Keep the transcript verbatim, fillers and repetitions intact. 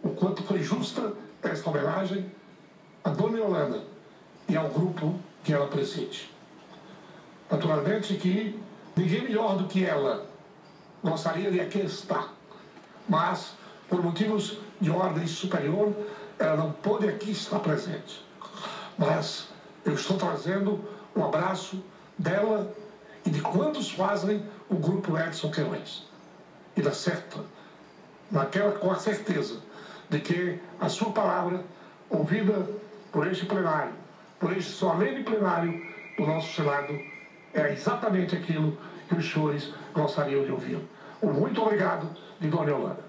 o quanto foi justa esta homenagem a Dona Yolanda e ao grupo que ela preside. Naturalmente que ninguém melhor do que ela gostaria de aqui estar, mas por motivos de ordem superior ela não pôde aqui estar presente. Mas eu estou trazendo um abraço dela e de quantos fazem o grupo Edson Queiroz. E dá certo, naquela, com a certeza de que a sua palavra, ouvida por este plenário, por este solene plenário do nosso Senado, é exatamente aquilo que os senhores gostariam de ouvir. Um muito obrigado de Dona Yolanda.